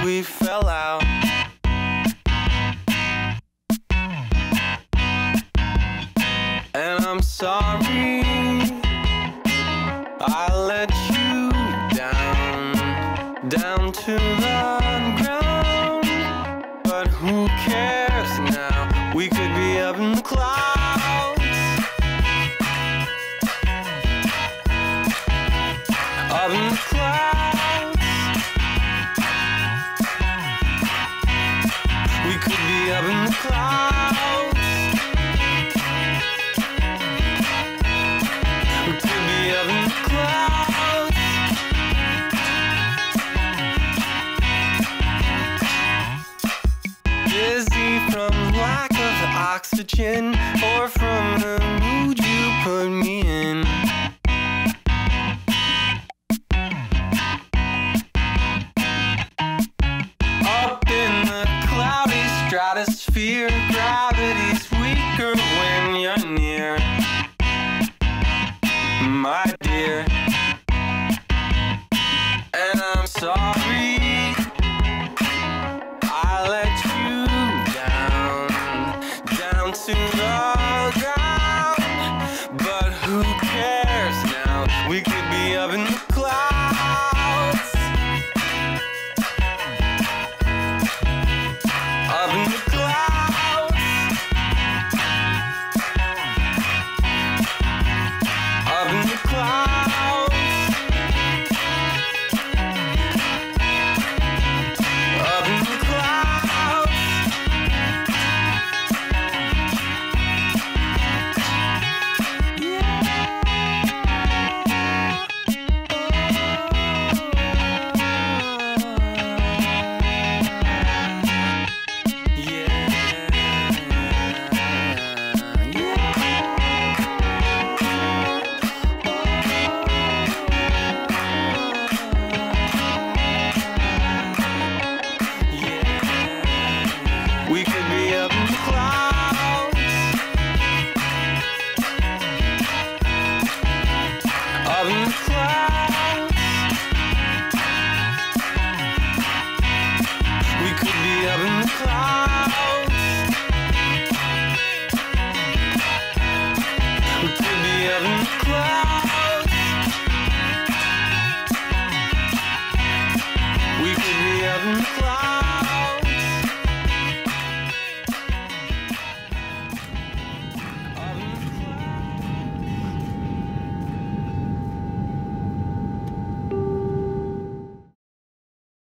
we fell out. And I'm sorry I let you down to the ground. But who cares now? We could be up in the clouds. Up in the clouds. We could be up in the clouds. We could be up in the clouds. Dizzy from lack of oxygen, or from the mood you put me in. Up in the cloudy stratosphere, gravity's weaker when you're near, my dear. And I'm sorry I let you down to the ground.